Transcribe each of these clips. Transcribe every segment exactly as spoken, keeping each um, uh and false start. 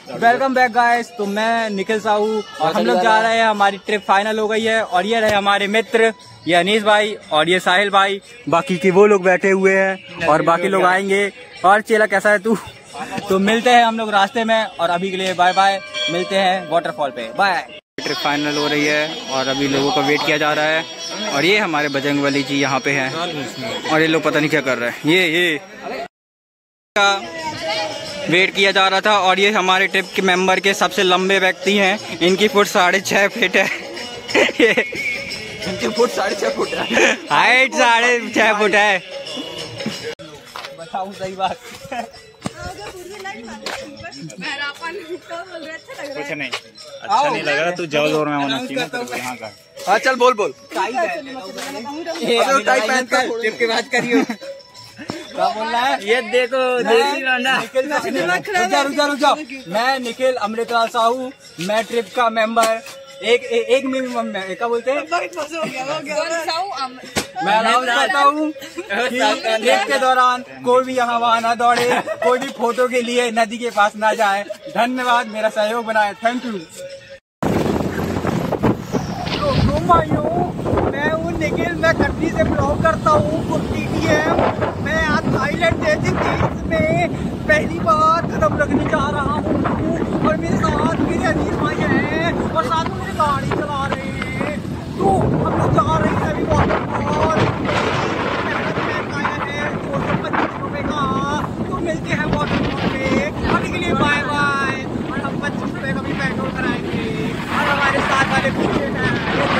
Welcome back guys. तो मैं निखिल साहू और हम लोग जा रहे हैं, हमारी ट्रिप फाइनल हो गई है। और ये रहे हमारे मित्र, ये अनीस भाई और ये साहिल भाई, बाकी की वो लोग बैठे हुए हैं और बाकी लोग आएंगे। और चेला कैसा है तू? तो मिलते हैं हम लोग रास्ते में, और अभी के लिए बाय बाय, मिलते हैं वाटरफॉल पे, बाय। ट्रिप फाइनल हो रही है और अभी लोगों का वेट किया जा रहा है। और ये हमारे बजरंगबली जी यहाँ पे हैं और ये लोग पता नहीं क्या कर रहे हैं। ये ये वेट किया जा रहा था। और ये हमारे ट्रिप के मेंबर के सबसे लंबे व्यक्ति हैं, इनकी फुट साढ़े छः फीट है। इनकी फुट साढ़े छः फुट है, हाइट साढ़े छः फुट है। बताऊँ सही बात? कुछ नहीं अच्छा नहीं लग रहा, तू जोर जोर में होना चाहिए यहाँ का। हाँ चल बोल बोल। ट्रिप की बात करियो। क्या बोल रहा है? ये देखो देसी लौंडा। रुका रुका रुका, मैं निखिल अमृतलाल साहू, मैं ट्रिप का मेंबर, एक ए, एक मिनिमम में क्या बोलते हैं, मैं अनाउंस करता हूँ कि ट्रिप के दौरान कोई भी यहाँ वहाँ ना दौड़े, कोई भी फोटो के लिए नदी के पास ना जाए। धन्यवाद, मेरा सहयोग बनाए, थैंक यू। मैं हूँ निखिल, मैं कटनी से ब्लॉग करता हूँ। मैं आज थाईलैंड जैसे देश में पहली बार कदम रखने जा रहा हूँ और मेरे साथ मेरे अजीज भाई हैं और साथ में मेरी गाड़ी चला रहे हैं। तो हम लोग जा रहे हैं अभी वाटरफॉल, दो सौ पच्चीस रुपए का। तो मिलते हैं वाटरफॉल पे, अभी के लिए बाय बाय। और हम पच्चीस रुपए का भी पेट्रोल कराएंगे और हमारे साथ वाले पीछे हैं।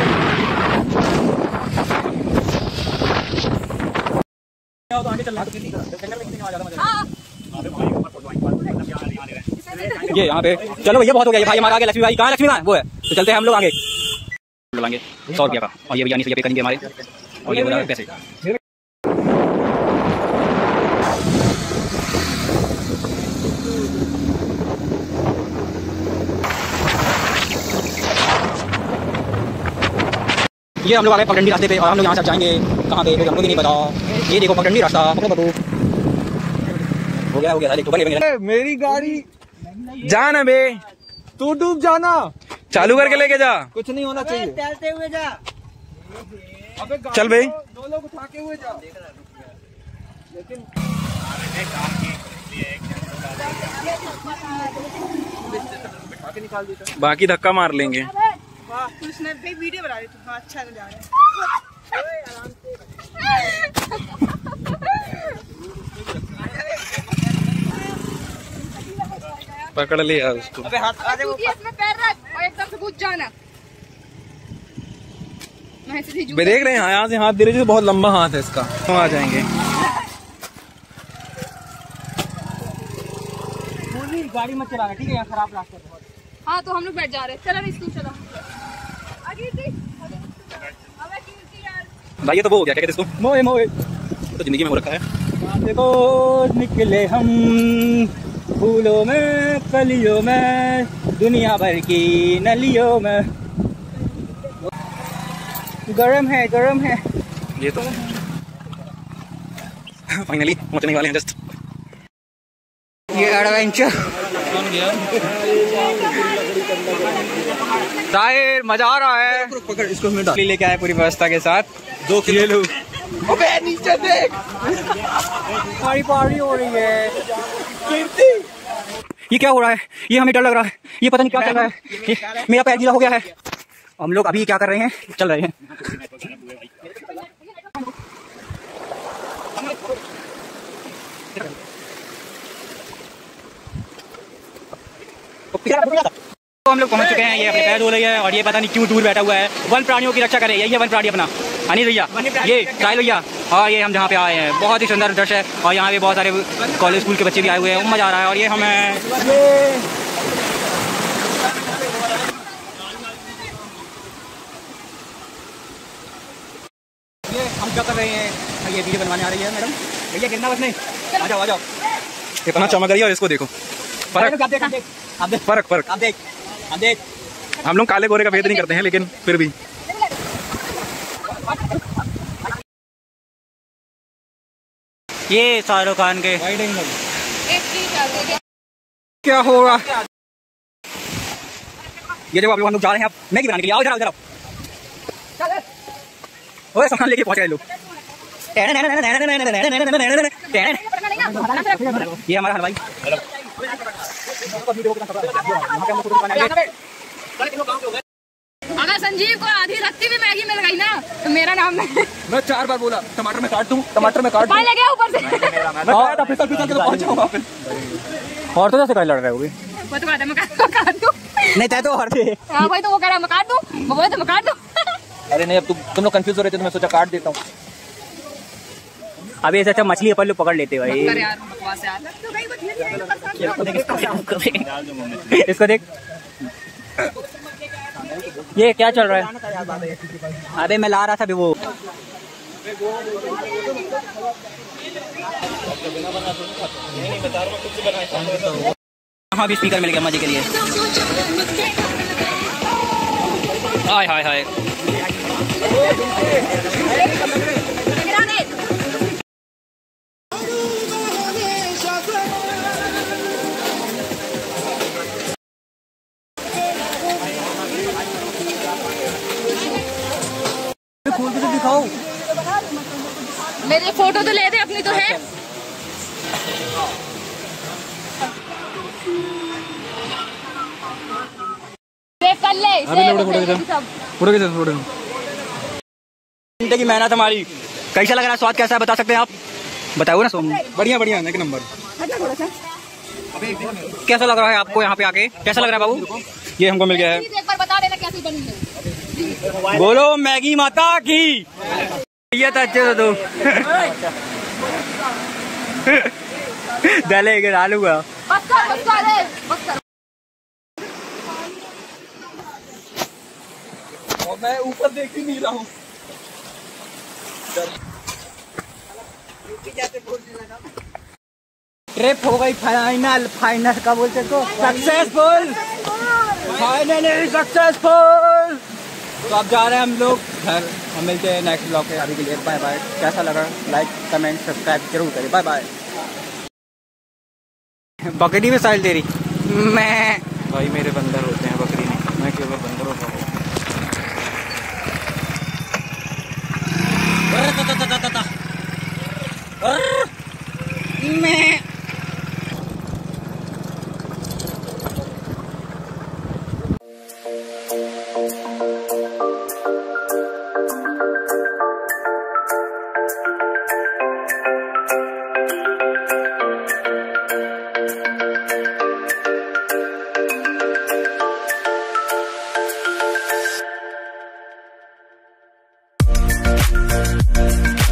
ये यहाँ पे चलो, ये बहुत हो गया भाई, हमारा आगे लक्ष्मी भाई कहाँ? लक्ष्मी कहाँ? वो है, तो चलते हैं हम लोग आगे। लगाएंगे सौ रुपया का, और ये भैया नहीं पे करेंगे हमारे, और ये बोला पैसे। ये हम लोग आ गए पगडंडी रास्ते पे, और हम लोग यहाँ से जाएंगे कहाँ पे हमको भी नहीं पता। ये देखो पगडंडी रास्ता, पकड़ो बाबू। हो गया हो गया, देखो बने मेरी गाड़ी जाना बे, तू डूब जाना, चालू करके लेके जा, कुछ नहीं होना चाहिए, तैरते हुए जा। अबे चल बे, दो लोग उठा के हुए जा। लेकिन बाकी धक्का मार लेंगे। उसने वीडियो बना रही थी, अच्छा जा रहा है। पकड़ लिया उसको। अबे हाथ आ जाओ, इसमें पैर रख और एकदम से कूद जाना। मैं देख रहे हैं यहाँ से हाथ दे रहे, बहुत लंबा हाथ है इसका। हम आ जाएंगे। पूरी गाड़ी मत चलाना, ठीक है? यहाँ खराब रास्ता बहुत। हाँ तो हम लोग बैठ जा रहे हैं, चलो स्कूल चलो। भाई ये तो वो हो गया, क्या कहते इसको, मोए मोए तो जिंदगी में हो रखा है। देखो निकले हम फूलों में कलियों में, दुनिया भर की नलियों में। गरम है गरम है ये तो फाइनली पहुंचने वाले हैं जस्ट। ये एडवेंचर शायर मजा आ रहा है। पकड़ इसको, लेके आए पूरी व्यवस्था के साथ। दो किलो अबे नीचे देख, पानी पानी हो रही है। कीर्ति ये क्या हो रहा है? ये हमें डर लग रहा है, ये पता नहीं क्या चल रहा है। ये मेरा पैर गीला हो गया है। हम लोग अभी क्या कर रहे हैं? चल रहे हैं। तो हम लोग पहुंच चुके हैं, ये अपने पैर धो रही है और ये पता नहीं क्यों दूर बैठा हुआ है। वन प्राणियों की रक्षा करे, यही है वन प्राणी अपना। अनिल भैया, ये साहिल भैया, और ये हम जहाँ पे आए हैं, बहुत ही सुंदर दृश्य है। और यहाँ पे बहुत सारे कॉलेज स्कूल के बच्चे भी आए हुए हैं, मजा आ रहा है। और ये हमें ये हम क्या कर रहे हैं? ये वीडियो बनवाने आ रही है मैडम। भैया गिरना बस नहीं, आ जाओ आ जाओ। इतना चमक रही है और इसको देखो, फर्क आप देख आप देख आप देख फर्क फर्क आप देख आप देख। हम लोग काले गोरे का भेद नहीं करते हैं, लेकिन फिर भी ये शाहरुख खान के एक चीज क्या हो रहा ये देखो आप लोग हम लोग जा रहे हैं अब मैगी बनाने के लिए। आओ इधर आओ इधर आओ। ओए सामान लेके पहुंच गए लोग। ये हमारा हलवाई। अगर संजीव को आधी रत्ती भी मैगी मिल गई ना तो मेरा नाम नहीं। मैं चार बार बोला टमाटर में काट दूं, टमाटर में काट दूं। लगे ऊपर से मैं फिसल फिसल के तो पहुंच जाऊंगा फिर। और तो जैसे कहीं लड़ रहे होगे। वो तो कहता है मैं काट दूं। नहीं तय तो हर थे। हाँ भाई तो वो कह रहा है मैं काट दूं, वो बोले तो मैं काट दूं। अरे नहीं, अब तुम तुम लोग कंफ्यूज हो रहे थे तो मैं सोचा काट देता हूँ। अभी ऐसा अच्छा मछली अपन लोग पकड़ लेते भाई। यार बकवास यार। इसको देख, ये क्या चल रहा है? अबे मैं ला रहा था अभी वो। हाँ भी स्पीकर मिल गया मजे के लिए। हाय हाय हाय। खोल के तो दिखाओ। मेरी फोटो तो ले दे, अपनी तो है। सेव कर ले। फोटो के फोटो की मेहनत हमारी। कैसा लग रहा है? स्वाद कैसा है बता सकते हैं आप? बताओ ना सोनू। बढ़िया बढ़िया एक नंबर। कैसा लग रहा है आपको यहाँ पे आके? कैसा लग रहा है बाबू? ये हमको मिल गया है। एक बार बता देना कैसी बनी है। बोलो मैगी माता की। ये तो अच्छे से दो। डलेगा डालूगा। बस कर, बस कर, बस कर। और मैं ऊपर देख ही नहीं रहा हूँ। ट्रिप हो गई फाइनल। फाइनल का बोलते तो सक्सेसफुल। Finally successful. तो अब जा रहे हैं हम लोग घर। हम मिलते हैं नेक्स्ट ब्लॉग के। अभी के लिए बाय बाय। कैसा लगा लाइक कमेंट सब्सक्राइब जरूर करें। Bye bye. बकरी में साइल तेरी मैं भाई मेरे बंदर होते हैं, बकरी नहीं। मैं केवल बंदर होता हूँ। मैं We'll be right back.